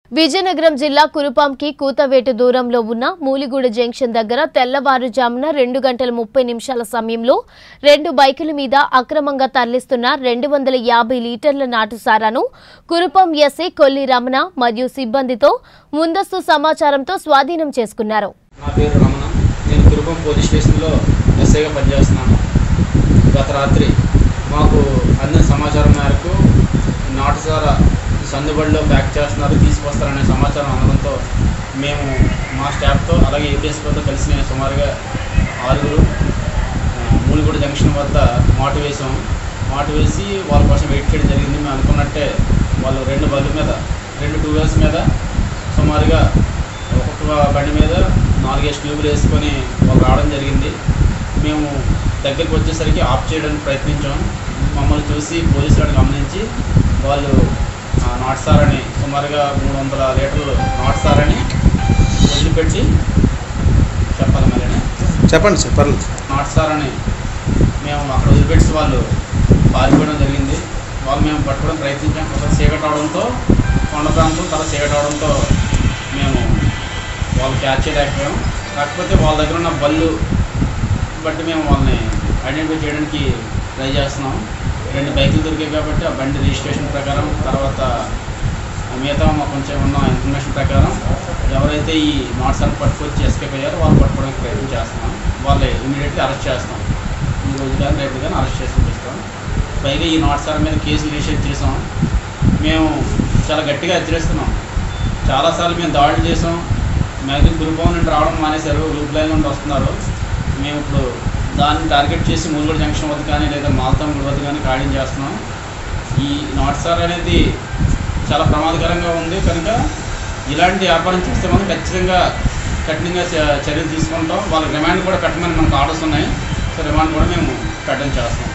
విజయనగరం జిల్లా కురుపాంకి కూతవేటు దూరంలో ఉన్న మూలిగూడ జంక్షన్ దగ్గర తెల్లవారుజామున 2:30 సమయంలో 2 బైకుల మీద అక్రమంగా తరలిస్తున్న 250 లీటర్ల నాటుసారాను కురుపాం ఎస్ఐ కొల్లి రమణ మరియు సిబ్బందితో ముందస్తు సమాచారంతో స్వాధీనం చేసుకున్నారు. నా పేరు రమణ. నేను కురుపాం పోలీస్ స్టేషన్లో ఎస్ఐగా పనిచేస్తున్నాను. గత రాత్రి మాకు అందిన సమాచారం మేరకు నాటుసారా సందుబడిలో ప్యాక్ చేస్తున్నారు, తీసుకొస్తారనే సమాచారం అందడంతో మేము మా స్టాఫ్తో అలాగే ఏపీఎస్తో కలిసి నేను సుమారుగా 6 మూలిగూడ జంక్షన్ వద్ద మాటు వేసి వాళ్ళ కోసం వెయిట్ చేయడం జరిగింది. మేము అనుకున్నట్టే వాళ్ళు 2 బళ్ళు మీద 2 టూ వీలర్స్ మీద సుమారుగా ఒక్కొక్క బండి మీద 4 ట్యూబులు వేసుకొని వాళ్ళు రావడం జరిగింది. మేము దగ్గరికి వచ్చేసరికి ఆఫ్ చేయడానికి ప్రయత్నించాం. మమ్మల్ని చూసి పోలీసులను గమనించి వాళ్ళు నాటుసారని సుమారుగా 300 లీటర్లు నాటుసారని వదిలిపెట్టి చెప్పాలి మళ్ళీ చెప్పండి పర్లేదు. నాటుసారని మేము అక్కడ వదిలిపెట్టి వాళ్ళు పారిపోవడం జరిగింది. వాళ్ళు మేము పట్టుకోవడం ప్రయత్నించాం. ఒక చీకటి అవడంతో కొండ ప్రాంతం తల చీకటి అవడంతో మేము వాళ్ళు క్యాచ్ చేయలేకపోయాం. కాకపోతే వాళ్ళ దగ్గర ఉన్న బళ్ళు బట్టి మేము వాళ్ళని ఐడెంటిఫై చేయడానికి ట్రై చేస్తున్నాం. 2 బైకులు దొరికాయి కాబట్టి ఆ బండి రిజిస్ట్రేషన్ ప్రకారం తర్వాత మిగతా మాకు కొంచెం ఉన్న ఇన్ఫర్మేషన్ ప్రకారం ఎవరైతే ఈ నాట్సాన్ని పట్టుకొచ్చి ఎస్కేప్ అయ్యారో వాళ్ళు పట్టుకోవడానికి ప్రయత్నం చేస్తున్నాం. వాళ్ళు ఇమీడియట్లీ అరెస్ట్ చేస్తాం. ఈ రోజు కానీ రేపు కానీ అరెస్ట్ చేసి చూపిస్తాం. పైగా ఈ నాట్సార్ మీద కేసు రిజిస్టర్ చేసాం. మేము చాలా గట్టిగా హెచ్చరిస్తున్నాం. చాలాసార్లు మేము దాడులు చేసాం. మ్యాక్సిమం కురుపాం నుండి రావడం మానేశారు, లూప్ లైన్ నుండి వస్తున్నారు. మేము ఇప్పుడు దాన్ని టార్గెట్ చేసి మూలిగూడ జంక్షన్ వద్ద కానీ లేదా మాల్తం వద్ద కానీ ఖాళీ చేస్తున్నాం. ఈ నాటుసార్ అనేది చాలా ప్రమాదకరంగా ఉంది కనుక ఇలాంటి వ్యాపారం చేస్తే మనం ఖచ్చితంగా కఠినంగా చర్యలు తీసుకుంటాం. వాళ్ళకి రిమాండ్ కూడా పెట్టమని మనకు ఆర్డర్స్ ఉన్నాయి. సో రిమాండ్ కూడా మేము పెట్టడం చేస్తాం.